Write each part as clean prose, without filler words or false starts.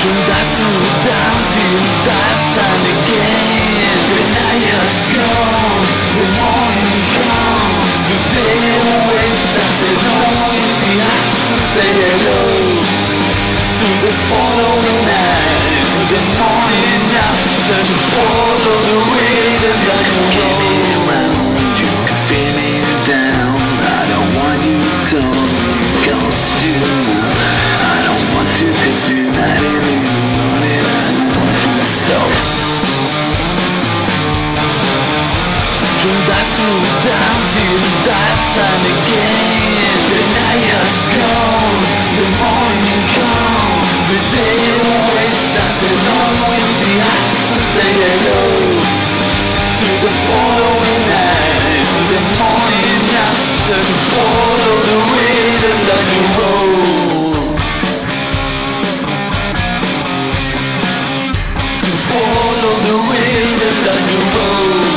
From dusk to dawn till dusk and again. The night has gone, the morning come, the day always doesn't know if he has to say hello to the following night, to the morning after, to follow the rhythm that you roll. You can feel me down. I don't want you to cause you know I don't want to, cause you're not in the morning. I don't want to stop. From dusk to dawn till dusk and again. The night has gone, the morning come, the day always doesn't know if he has to say hello to the following night, to the morning after, to follow the rhythm that you roll, to follow the rhythm that you roll.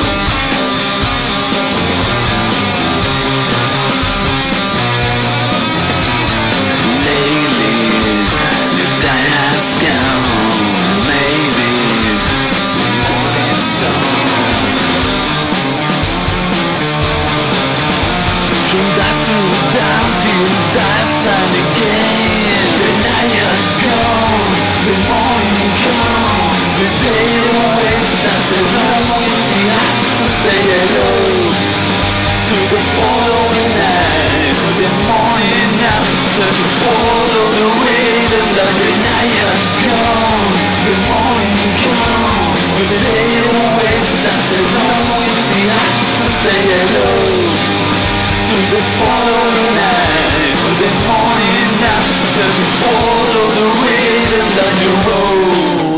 From dusk to dawn till dusk and again. The night has gone, the morning come, the day always doesn't know if he has to say hello to the following night, to the morning after, to follow the rhythm that the night has gone, the morning come, the day always doesn't know if he has to say hello to the following night, to the morning after, to follow the rhythm that you roll,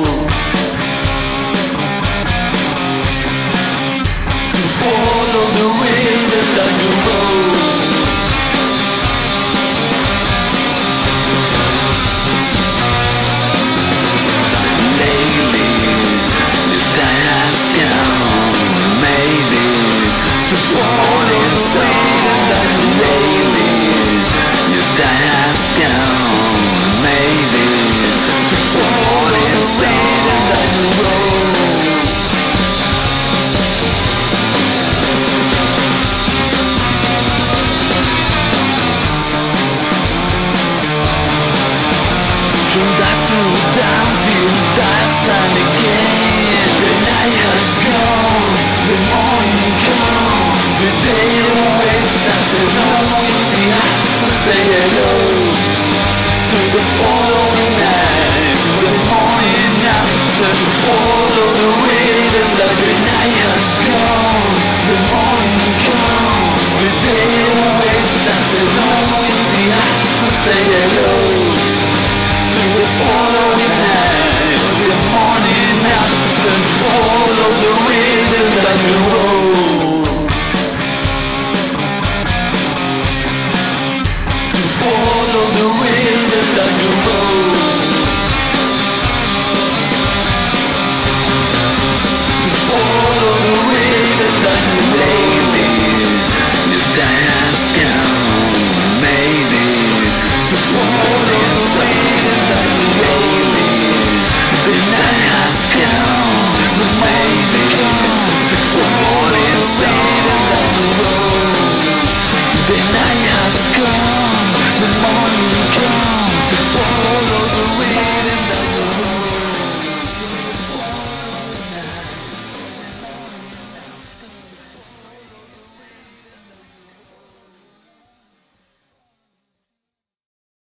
to follow the rhythm that you roll. Lately, the time has come, maybe, to fall inside. Lately, your time has come, maybe, to fall inside and let you roll. From dusk to dawn till dusk and again. The night has gone, the morning come, the day always doesn't know if he has to say hello to the following night, to the morning after, to follow the rhythm that the night has gone, the morning come, the day always doesn't know if he has to say hello to the following night, to the morning after, to follow the rhythm that you roll.